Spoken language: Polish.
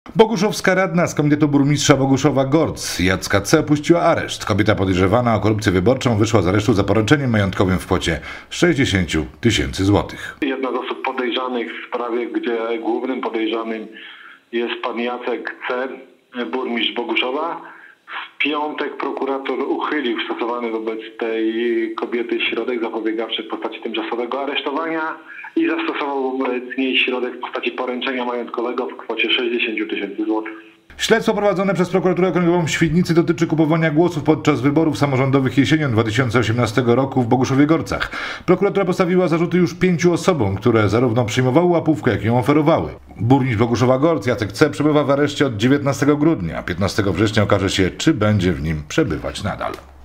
Boguszowska radna z komitetu burmistrza Boguszowa-Gorc Jacka C. opuściła areszt. Kobieta podejrzewana o korupcję wyborczą wyszła z aresztu za poręczeniem majątkowym w kwocie 60 000 złotych. Jedna z osób podejrzanych w sprawie, gdzie głównym podejrzanym jest pan Jacek C., burmistrz Boguszowa. W piątek prokurator uchylił stosowany wobec tej kobiety środek zapobiegawczy w postaci tymczasowego aresztowania i zastosował wobec niej środek w postaci poręczenia majątkowego w kwocie 60 000 złotych. Śledztwo prowadzone przez prokuraturę okręgową w Świdnicy dotyczy kupowania głosów podczas wyborów samorządowych jesienią 2018 roku w Boguszowie-Gorcach. Prokuratura postawiła zarzuty już 5 osobom, które zarówno przyjmowały łapówkę, jak i ją oferowały. Burmistrz Boguszowa-Gorc Jacek C. przebywa w areszcie od 19 grudnia. 15 września okaże się, czy będzie w nim przebywać nadal.